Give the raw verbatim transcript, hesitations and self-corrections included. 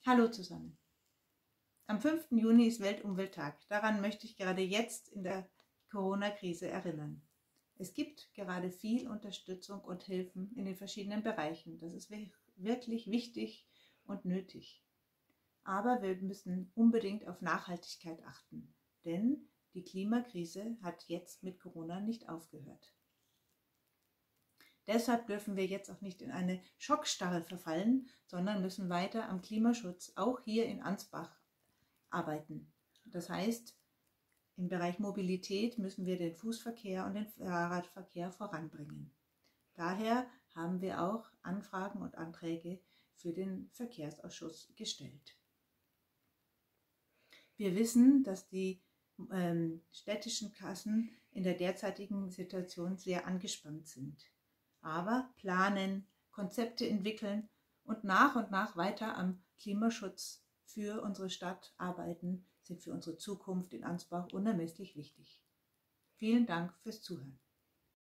Hallo zusammen. Am fünften Juni ist Weltumwelttag. Daran möchte ich gerade jetzt in der Corona-Krise erinnern. Es gibt gerade viel Unterstützung und Hilfen in den verschiedenen Bereichen. Das ist wirklich wichtig und nötig. Aber wir müssen unbedingt auf Nachhaltigkeit achten, denn die Klimakrise hat jetzt mit Corona nicht aufgehört. Deshalb dürfen wir jetzt auch nicht in eine Schockstarre verfallen, sondern müssen weiter am Klimaschutz auch hier in Ansbach arbeiten. Das heißt, im Bereich Mobilität müssen wir den Fußverkehr und den Fahrradverkehr voranbringen. Daher haben wir auch Anfragen und Anträge für den Verkehrsausschuss gestellt. Wir wissen, dass die ähm, städtischen Kassen in der derzeitigen Situation sehr angespannt sind. Aber planen, Konzepte entwickeln und nach und nach weiter am Klimaschutz für unsere Stadt arbeiten, sind für unsere Zukunft in Ansbach unermesslich wichtig. Vielen Dank fürs Zuhören.